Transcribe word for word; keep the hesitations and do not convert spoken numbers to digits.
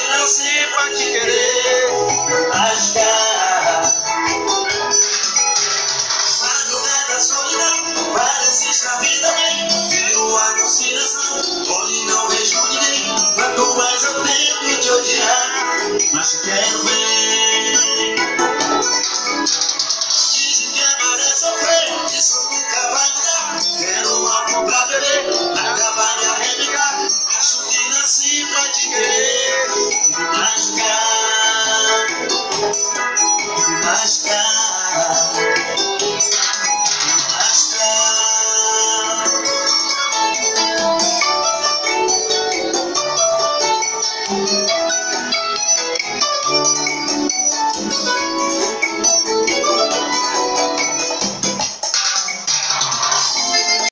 nasci pra te querer. Lascar. Madrugada solidão, parece estar vida bem. Viro a conciliação, onde não vejo ninguém. Quanto mais eu tento te odiar, mas te quero ver.